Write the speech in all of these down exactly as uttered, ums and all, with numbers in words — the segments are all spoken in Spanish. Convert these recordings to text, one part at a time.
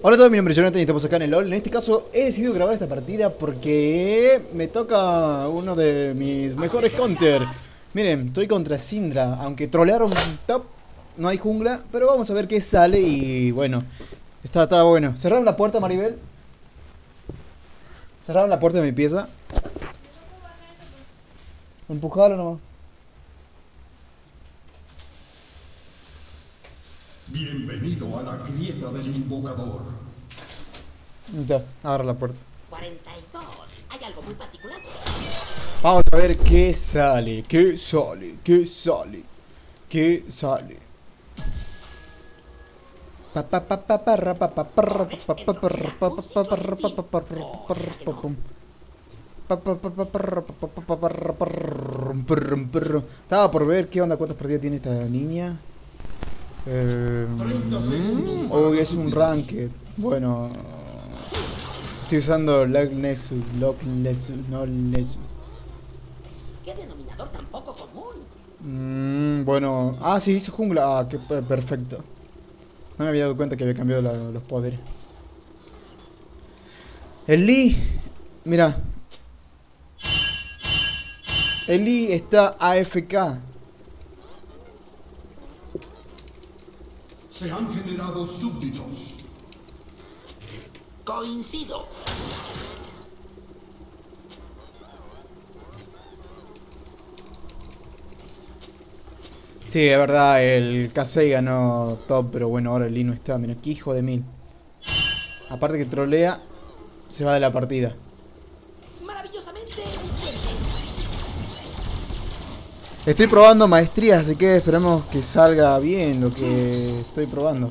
Hola a todos, mi nombre es Jonathan y estamos acá en el LOL. En este caso he decidido grabar esta partida porque me toca uno de mis mejores counter. Miren, estoy contra Syndra, aunque trolearon top, no hay jungla, pero vamos a ver qué sale y bueno, está, está bueno. Cerraron la puerta, Maribel. Cerraron la puerta de mi pieza. Empujalo nomás. Bienvenido a la grieta del invocador. Ya, agarra la puerta. cuarenta y dos. Hay algo muy particular. Vamos a ver qué sale, qué sale, qué sale, qué sale. Estaba por ver qué onda, cuántas partidas tiene esta niña. Eh, mm, uy, es un ranked. Bueno, estoy usando Lock Nesu, Lock Nesu, no Nesu. ¿Qué denominador tan poco común? Mm, bueno, ah, sí, hizo jungla. Ah, qué perfecto. No me había dado cuenta que había cambiado la, los poderes. El Lee, mira. El Lee está A F K. Se han generado súbditos. Coincido. Sí, es verdad, el K seis ganó top, pero bueno, ahora el Lee no está. Mira, qué hijo de mil. Aparte que trolea, se va de la partida. Maravillosamente eficiente. Estoy probando maestrías, así que esperemos que salga bien lo que estoy probando.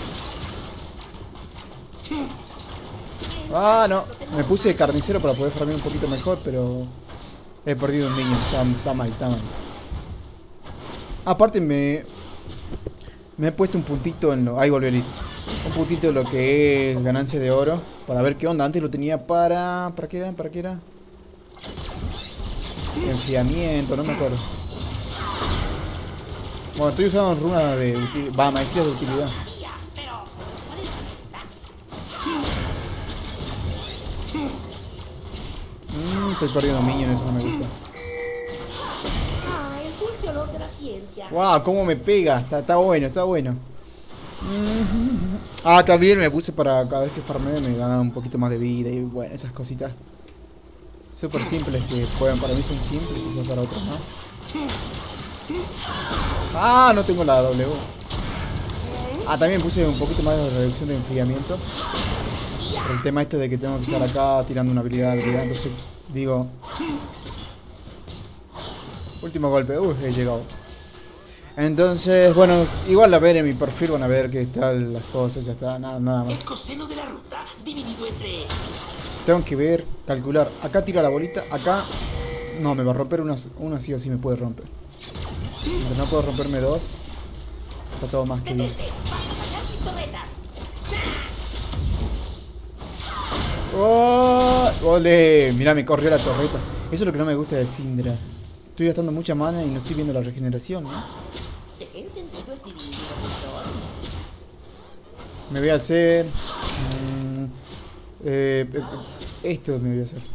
Ah, no. Me puse carnicero para poder farmear un poquito mejor, pero he perdido un niño. Está, está mal, está mal. Aparte me... Me he puesto un puntito en lo... Ahí volvió el ir. Un puntito en lo que es ganancia de oro. Para ver qué onda. Antes lo tenía para... ¿Para qué era? ¿Para qué era? Enfriamiento, no me acuerdo. Bueno, estoy usando runas de utilidad. Va, maestrías de utilidad. Pero, ¿cuál es la meta? Mm, estoy perdiendo minions, eso no me gusta. Ah, el dulce olor de la ciencia. Wow, cómo me pega. Está, está bueno, está bueno. Mm-hmm. Ah, también me puse para cada vez que farmeo me gana un poquito más de vida y bueno, esas cositas. Súper simples que pueden, para mí son simples, quizás para otros no. Ah, no tengo la W. Ah, también puse un poquito más de reducción de enfriamiento. Por el tema este de que tengo que estar acá tirando una habilidad, habilidad. Entonces, digo... Último golpe. Uy, he llegado. Entonces, bueno, igual a ver en mi perfil van a ver que están las cosas, ya está, nada, nada más. El coseno de la ruta dividido entre... Tengo que ver, calcular. Acá tira la bolita, acá... No, me va a romper una, una sí o sí me puede romper. Mientras no puedo romperme dos. Está todo más que bien. Detente, vas a fallar mis torretas. ¡Oh! ¡Ole! Mirá, me corrió la torreta. Eso es lo que no me gusta de Syndra. Estoy gastando mucha mana y no estoy viendo la regeneración, ¿no? ¿Dejé encendido el dividido Me voy a hacer... Mmm, eh, eh, esto me voy a hacer.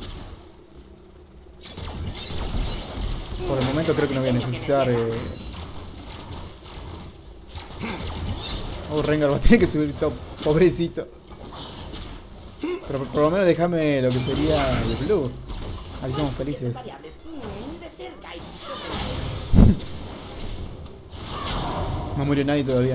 Por el momento creo que no voy a necesitar... Eh... Oh, Rengar va a tener que subir top. Pobrecito. Pero por, por lo menos déjame lo que sería el blue. Así somos felices. variables? Mm, de cerca y No murió nadie todavía.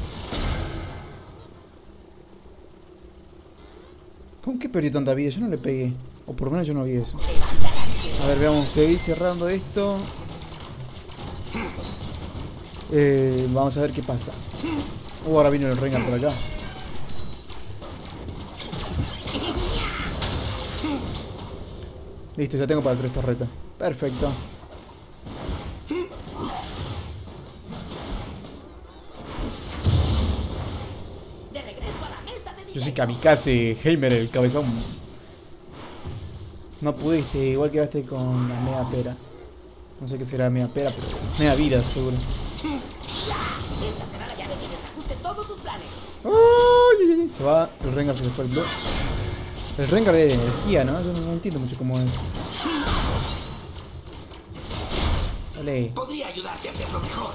¿Cómo que perdió tanta vida? Yo no le pegué. O por lo menos yo no vi eso. A ver, veamos. Seguir cerrando esto. Eh, vamos a ver qué pasa. Uh, ahora vino el Rengar por acá. Listo, ya tengo para tres torretas. Perfecto. de regreso a la mesa de Yo soy diseño. Kamikaze Heimer, el cabezón. No pudiste, igual quedaste con la media pera. No sé qué será media pera, pero media vida, seguro. Esta será la llave que desajuste todos sus planes. ¡Ay, ay, ay! Se va, el Rengar se le fue el blue. El Rengar es de energía, ¿no? Yo no, no entiendo mucho cómo es. Dale. Podría ayudarte a hacerlo mejor.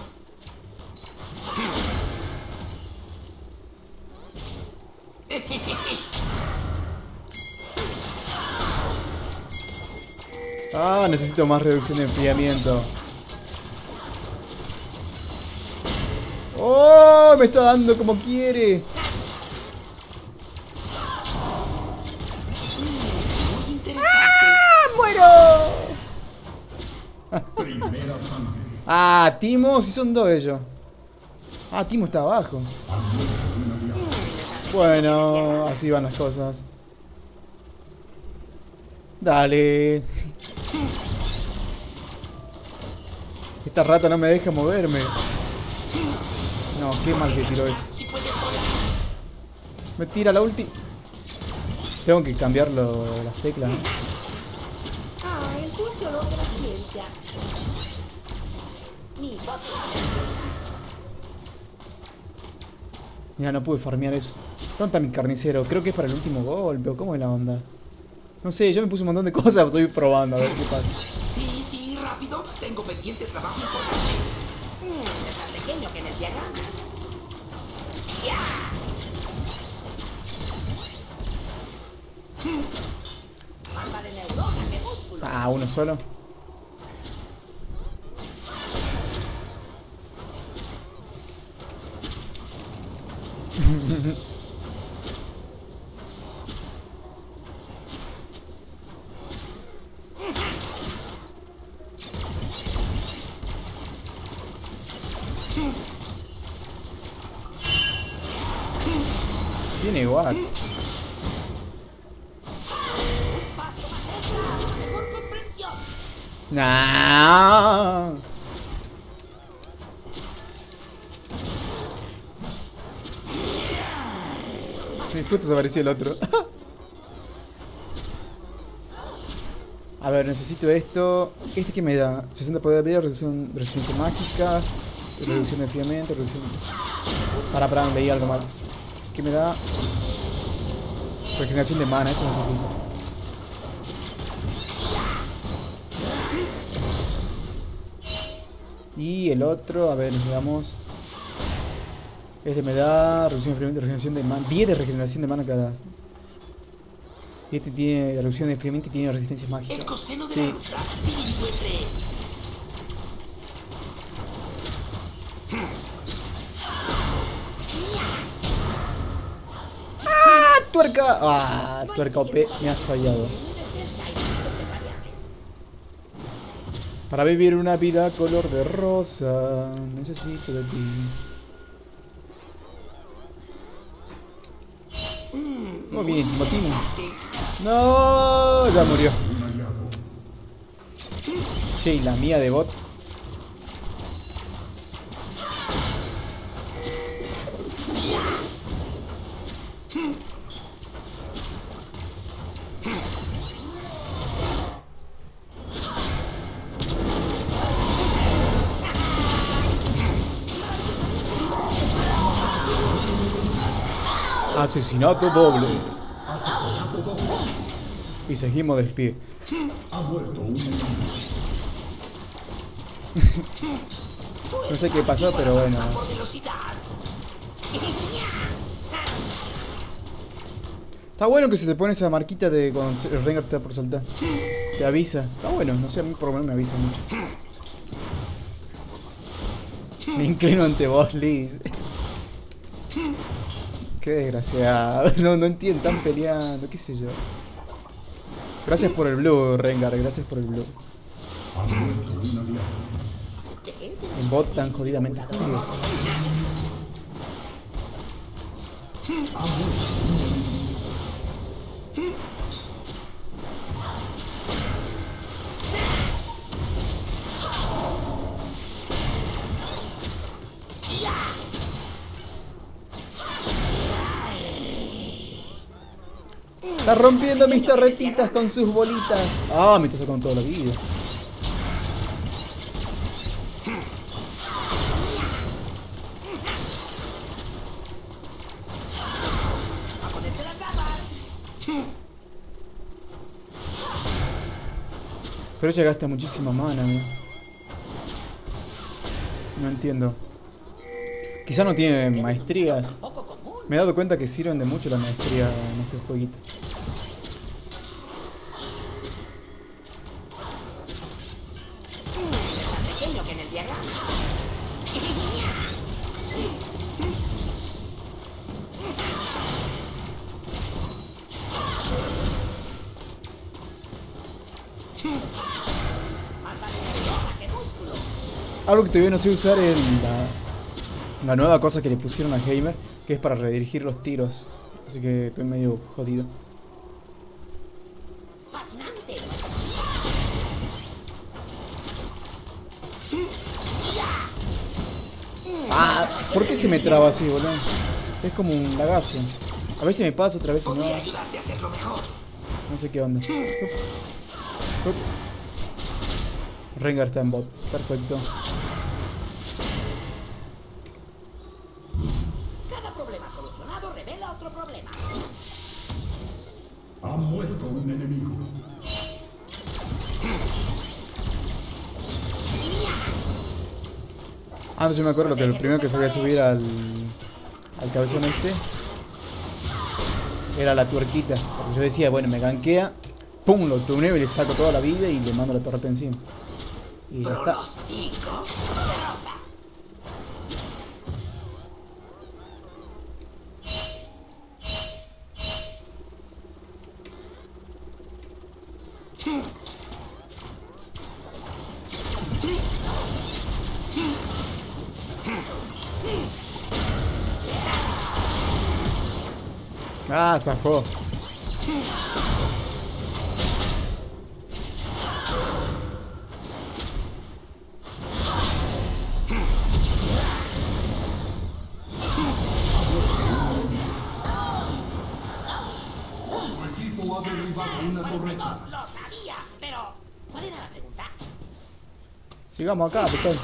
Ah, necesito más reducción de enfriamiento. ¡Oh! Me está dando como quiere. ¡Ah! ¡Muero! Primera sangre. Ah, Timo, si son dos ellos. Ah, Timo está abajo. Bueno, así van las cosas. Dale. Esta rata no me deja moverme. No, qué mal que tiró eso. Me tira la ulti. Tengo que cambiar lo- las teclas, ¿no? Ah, el dulce olor de la ciencia. Mi bot. Mira, no pude farmear eso. ¿Dónde está mi carnicero? Creo que es para el último golpe. ¿O cómo es la onda? No sé, yo me puse un montón de cosas. Estoy probando a ver qué pasa. Sí, sí, rápido. Tengo pendiente trabajo importante. Mm, es más pequeño que en el diagrama. Más vale neurona que músculo. Ah, uno solo. Tiene igual. Paso más cerca, mejor comprensión. Nah. Sí, justo se apareció el otro. A ver, necesito esto. ¿Este qué me da? sesenta poder de vida, reducción de resistencia mágica, reducción de enfriamiento, reducción... Para, para, leí algo mal. ¿Qué me da? Regeneración de mana, eso necesito. Y el otro, a ver, nos damos. Este me da reducción de enfriamiento, regeneración de mana. diez de regeneración de mana cada. Y este tiene reducción de enfriamiento y tiene resistencia mágica. El coseno de Sí. la ruta dividido entre... ¡Ah, tuerca! ¡Ah, tuerca O P! Me has fallado. Para vivir una vida color de rosa, necesito de ti. Muy bien, Timo Timo. No, ya murió. Un aliado. Che, y la mía de bot. Asesinato doble. Asesinato doble. Y seguimos de pie. Ha muerto un enemigo. No sé qué pasó, pero bueno. por velocidad. Está bueno que se te pone esa marquita de cuando el Rengar te da por saltar. Te avisa. Está bueno, no sé, a mí por lo menos me avisa mucho. Me inclino ante vos, Liz. Qué desgraciado. No, no entiendo, están peleando, qué sé yo. Gracias por el blue, Rengar, gracias por el blue. Ha muerto un aliado. En bot tan jodidamente jodidos. Está rompiendo mis torretitas con sus bolitas. Ah, me está sacando toda la vida. Pero ella gasta muchísima mana, mira. No entiendo. Quizá no tiene maestrías. Me he dado cuenta que sirven de mucho la maestría en estos jueguitos. Pequeño que en el diagrama. Más vale fuerza que músculo. Algo que todavía no sé usar es la, la nueva cosa que le pusieron a Heimer, que es para redirigir los tiros. Así que estoy medio jodido. Fascinante. Ah, ¿por qué se me traba así, boludo? Es como un lagazo. A veces me pasa, otra vez no. Podría ayudarte a hacerlo mejor. No sé qué onda. Up, up. Rengar está en bot. Perfecto. Cada problema solucionado revela otro problema. Ha muerto un enemigo. Ah, no, yo me acuerdo que lo primero que sabía subir al, al cabezón este era la tuerquita. Porque yo decía, bueno, me ganquea, pum, lo tuneo y le saco toda la vida y le mando la torreta encima. Y ya está. Pronostico. Ah, zafó. Tu equipo ha derribado una torreta. Lo sabía, pero ¿cuál era la pregunta? Sigamos acá, putón.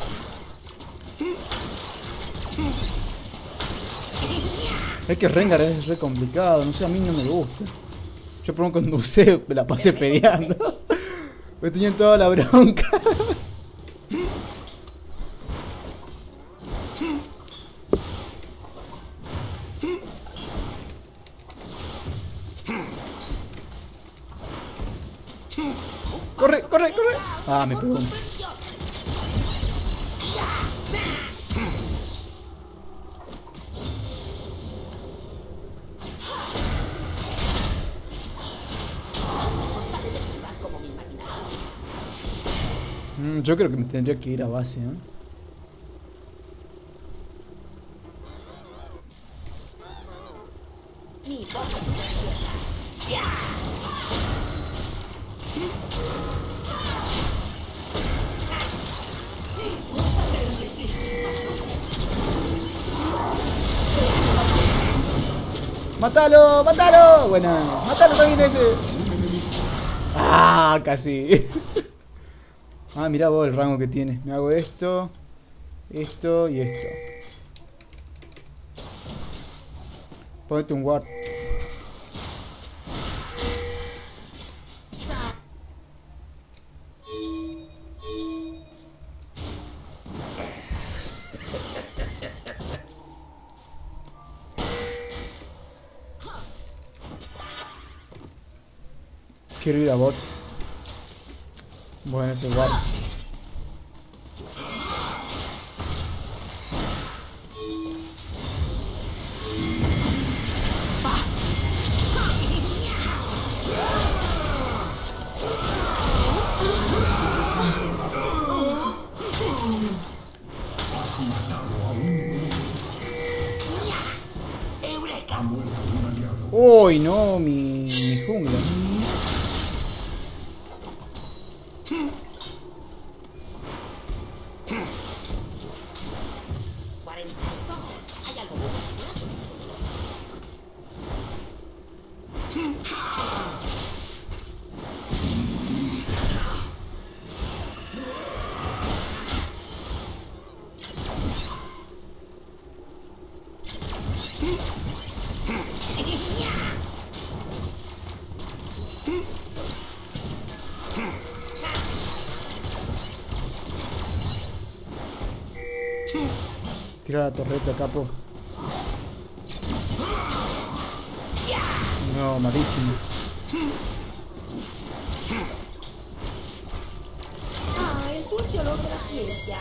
Es que Rengar es re complicado, no sé, a mí no me gusta. Yo por ejemplo cuando usé me la pasé fedeando. Me tenían toda la bronca. Corre, corre, corre. Ah, me pegó. Mm, yo creo que me tendría que ir a base, ¿no? Mi voz es preciosa. ¡Mátalo! ¡Mátalo! Buena. ¡Mátalo también ese! ¡Ah! Casi. Ah, mirá vos el rango que tiene. Me hago esto, esto y esto. Ponete un ward. Quiero ir a bot. Bueno, ese ward. Ha muerto un aliado. Uy, no, mi, mi jungla. cuarenta y dos. Hay algo muy particular con ese número. tirar la torreta, capo. No, malísimo. Ah, el dulce olor de la ciencia.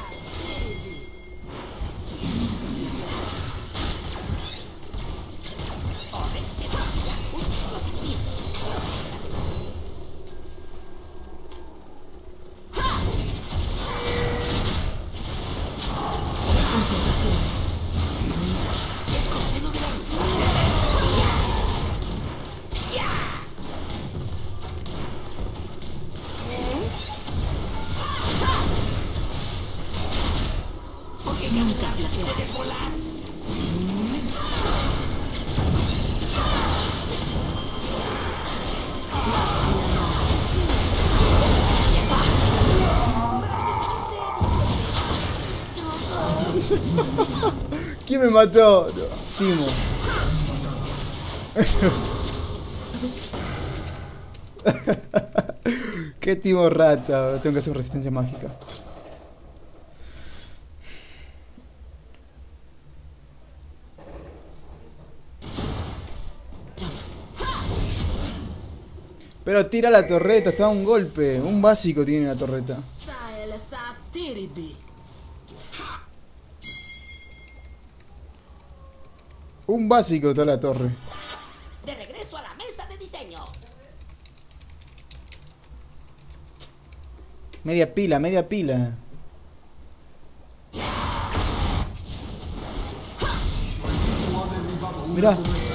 ¿Quién me mató? No, Timo. Qué Timo rata. Tengo que hacer resistencia mágica. Pero tira la torreta, está a un golpe. Un básico tiene la torreta. Un básico está la torre. De regreso a la mesa de diseño. Media pila, media pila. Mirá.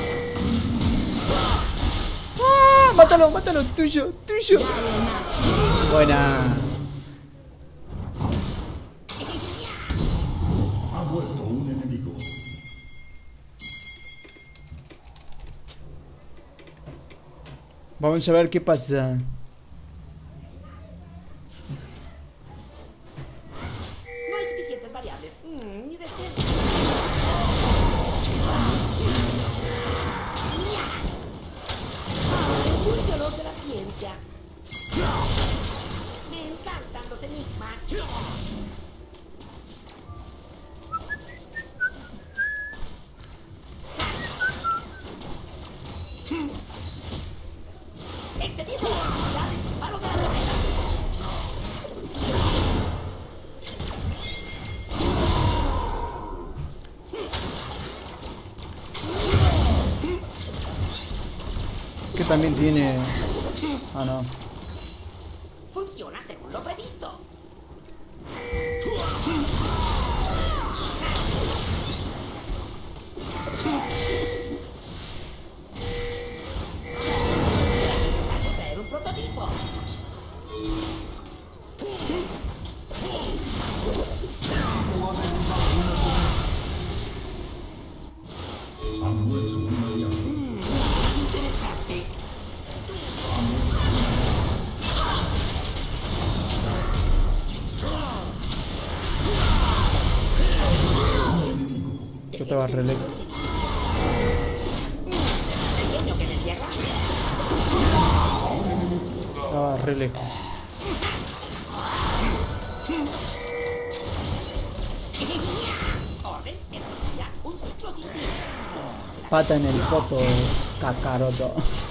¡Ah! Mátalo, mátalo, tuyo, tuyo. Buena. Ha muerto un enemigo. Vamos a ver qué pasa. No hay suficientes variables. Mm, ni de cerca. Ah, el dulce olor de la ciencia. Me encantan los enigmas. Excediendo la velocidad del disparo de la torreta. Que también tiene... Ah, no. Funciona según lo previsto. Era necesario traer un prototipo. Ha muerto un aliado. Interesante. Yo estaba re lejos. Pequeño que me cierra. Estaba re lejos. Orden, entropía, un ciclo sin fin. Pata en el poto, cacaroto.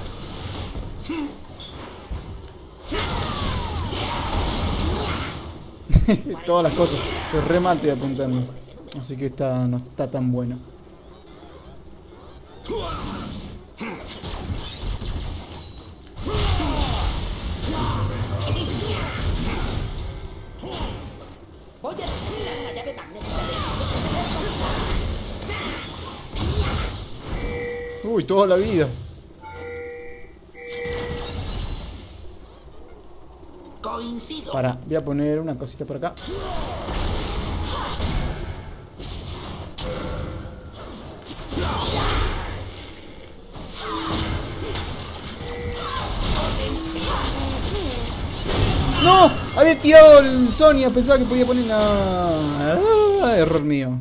Todas las cosas. Pues re mal estoy apuntando. Así que esta no está tan buena. Voy a necesitar una llave magnética de... Uy, toda la vida. Coincido. Para, voy a poner una cosita por acá. ¡No! Había tirado el Sonia, pensaba que podía poner la... Ah, error mío.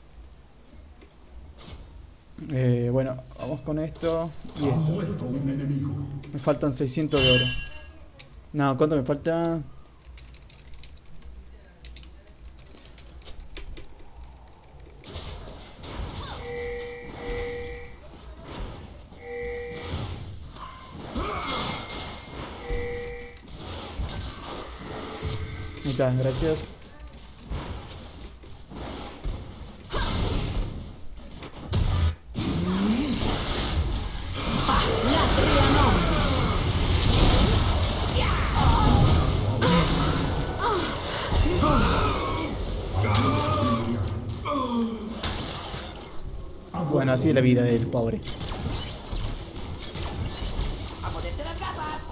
Eh, bueno, vamos con esto y Ha esto. muerto un enemigo. Me faltan seiscientos de oro. No, ¿cuánto me falta? Ahí está, gracias. Bueno, así es la vida del pobre. A ponerse las gafas.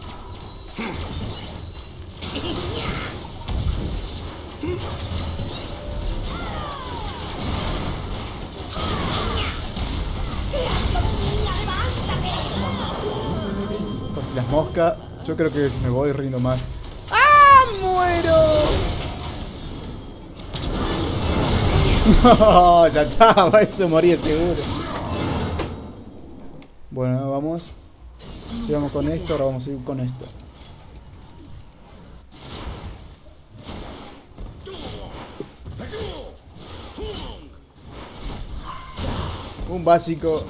Por si las moscas, yo creo que si me voy rindo más. ¡Ah! ¡Muero! No, ya estaba, eso moría seguro. Bueno, vamos. Si vamos con esto, ahora vamos a ir con esto. Un básico.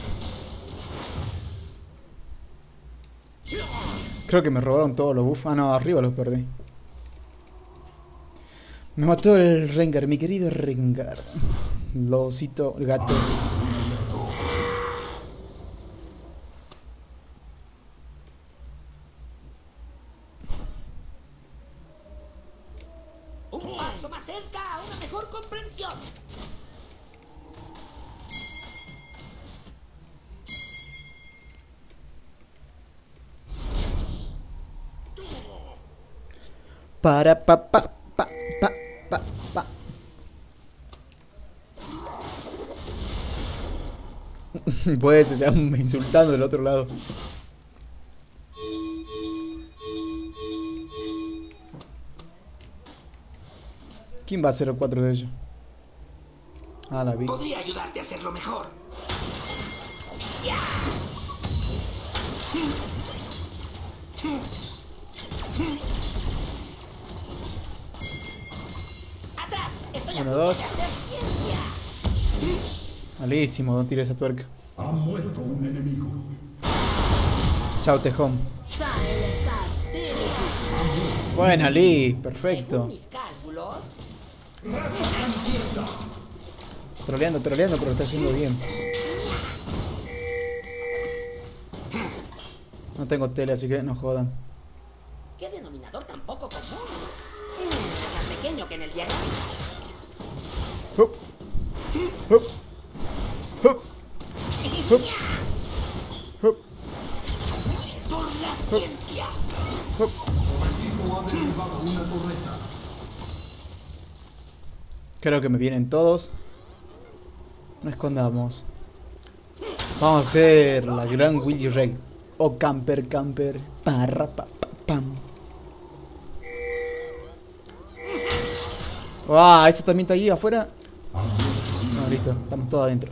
Creo que me robaron todos los buffs. Ah, no, arriba los perdí. Me mató el Rengar, mi querido Rengar. Losito, el gato. Un paso más cerca a una mejor comprensión. Para pa pa pa pa pa pa. Pues se están insultando del otro lado. ¿Quién va a ser el cuatro de ellos? Ah, la vi. Podría ayudarte a hacerlo mejor. Atrás, estoy a Uno, punto dos. de hacer ciencia. Malísimo, no tires esa tuerca. Ha muerto un enemigo. Chao, Tejón. Sale, sale. Buena, Lee. Según Perfecto. mis cálculos, Troleando, troleando, pero lo está haciendo bien. No tengo tele, así que no jodan. ¿qué denominador tan poco común? Es más pequeño que en el diagrama. Hup. Hup. Hup. Hup. Hup. Por la ciencia. Hup. Francisco ha derribado una torreta. Creo que me vienen todos. No escondamos. Vamos a hacer la gran Willy Rex. O camper, camper. Parra, pa, pa, pam. Ah, ¿eso también está ahí afuera? No, listo, estamos todos adentro.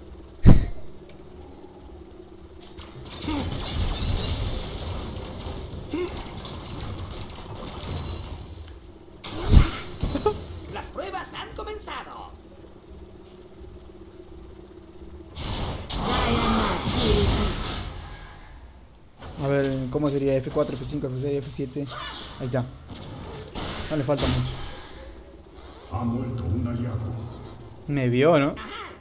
Las pruebas han comenzado. A ver, ¿cómo sería? F cuatro, F cinco, F seis, F siete. Ahí está. No le falta mucho. Ha muerto un aliado. Me vio, ¿no?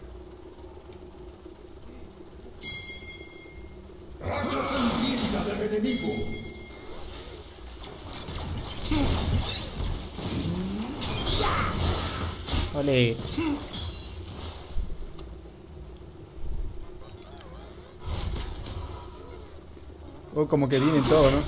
Racha sangrienta del enemigo. Vale. Oh, como que vienen todos, ¿no?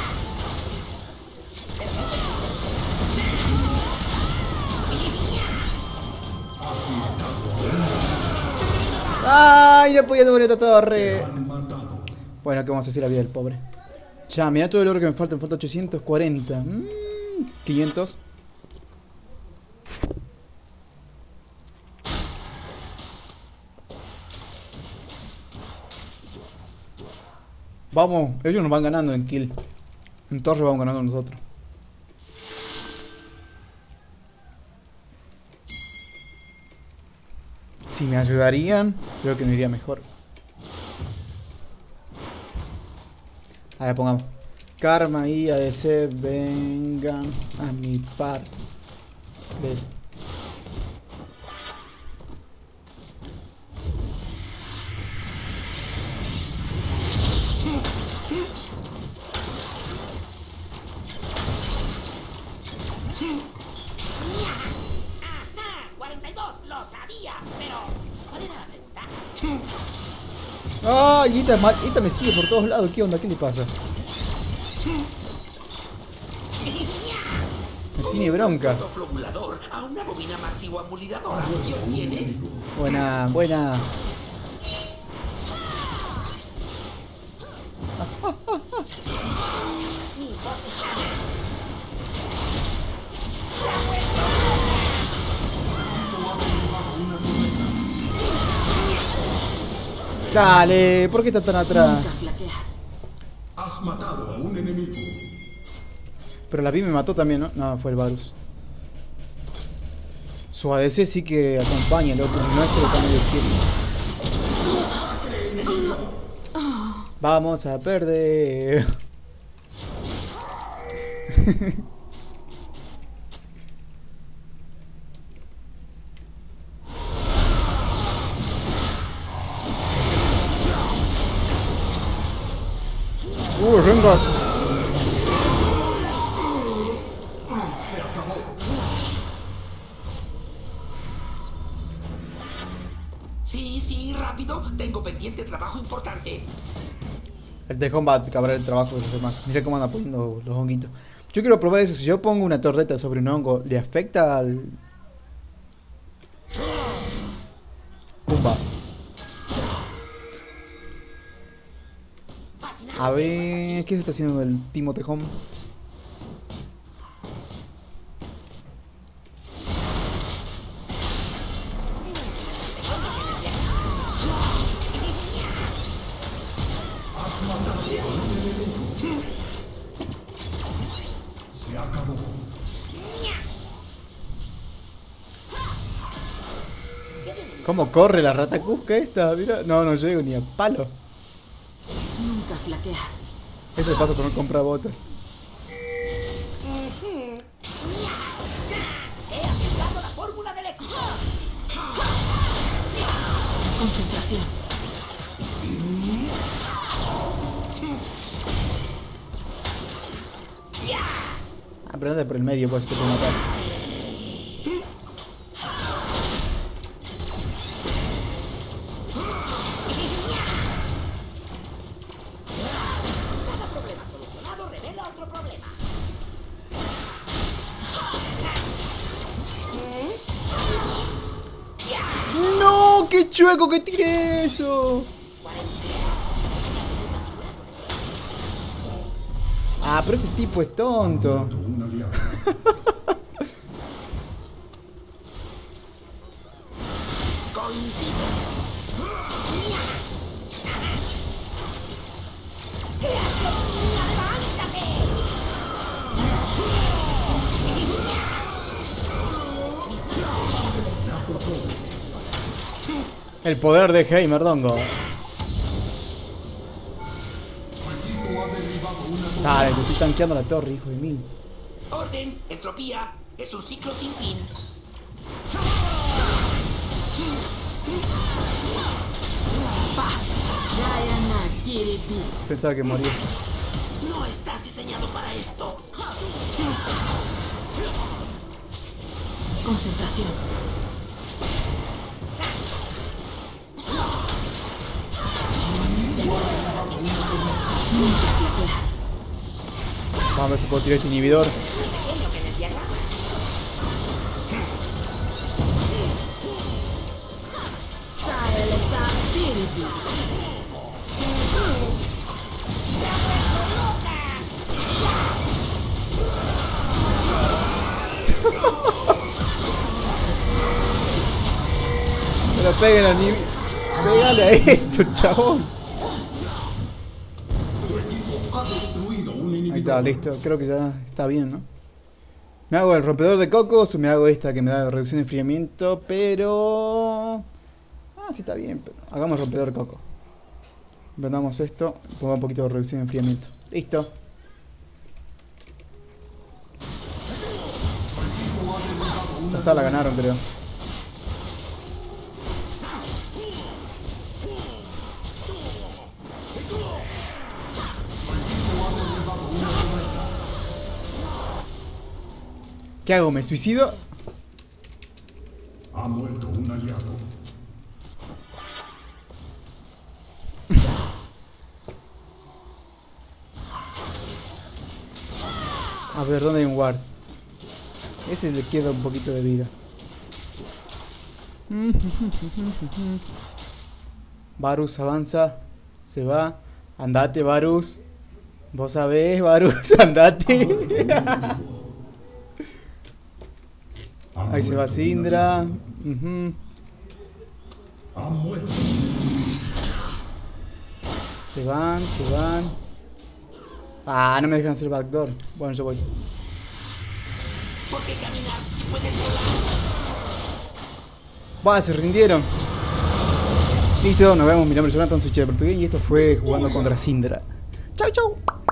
¡Ay! No podía devolver esta torre. Han matado. Bueno, ¿qué vamos a hacer la vida del pobre? Ya, mira todo el oro que me falta. Me falta ochocientos cuarenta. Mm, quinientos. Vamos, ellos nos van ganando en kill. En torre vamos ganando nosotros. Si me ayudarían, creo que me iría mejor. A ver, pongamos. Karma y A D C vengan a mi par. ¿Ves? Ajá, cuarenta y dos, lo sabía, pero ¿cuál era la pregunta? ¡Ah! Y Ita, ma- Ita me sigue por todos lados. ¿Qué onda? ¿Qué le pasa? Me tiene bronca. Fotoflogulador a una bobina maxiguamuliradora y obtienes Buena, buena. Dale, ¿por qué está tan atrás? Has matado a un enemigo. Pero la vi me mató también, ¿no? No, fue el Varus. Su A D C sí que acompaña, loco. El nuestro está medio quieto. Vamos a perder. Uh, Rengar. Sí, sí, rápido. Tengo pendiente trabajo importante. El tejón va a acabar el trabajo de los demás. Mira cómo anda poniendo los honguitos. Yo quiero probar eso. Si yo pongo una torreta sobre un hongo, ¿le afecta al...? Pumba. A ver... ¿Qué se está haciendo el Timo Tejón? Se acabó. ¿Cómo corre la rata cusca esta? Mira, no, no llego ni a palo. Nunca flaquear. Eso pasa por no comprar botas. He aplicado la fórmula del éxito. Concentración. Ah, pero anda por el medio, pues te puedo matar. Cada problema solucionado revela otro problema. ¡No! ¡Qué chueco que tiré eso! Ah, pero este tipo es tonto. Un aliado. Coincido. El poder de Heimerdongo. Dale, te estoy tanqueando la torre, hijo de mil. Orden, entropía. Es un ciclo sin fin. Diana Kirby. Pensaba que moría. No estás diseñado para esto. Concentración. Nunca flaquear. Vamos a ver si puedo tirar este inhibidor. Pequeño que en el diagrama. Silesa Kirby. Pero peguen al nivel. Pégale a esto, chabón. Tu equipo ha destruido un enemigo. Ahí está, listo. Creo que ya está bien, ¿no? Me hago el rompedor de cocos o me hago esta que me da reducción de enfriamiento, pero... Ah, sí está bien, pero... Hagamos rompedor de coco. Vendamos esto, pongo un poquito de reducción de enfriamiento. Listo. Esta la ganaron, creo. ¿Qué hago? ¿Me suicido? Ha muerto un aliado. A ver, ¿dónde hay un ward? Ese le queda un poquito de vida. Varus avanza. Se va. Andate, Varus. Vos sabés, Varus, andate. Ahí se va Syndra. Uh-huh. Ha muerto. Se van, se van. Ah, no me dejan hacer backdoor. Bueno, yo voy. ¿Por qué caminar si puedes volar? Buah, se rindieron. Listo, nos vemos. Mi nombre es Jonathan, soy Che de Portugués y esto fue Jugando contra Syndra. Chau, chau.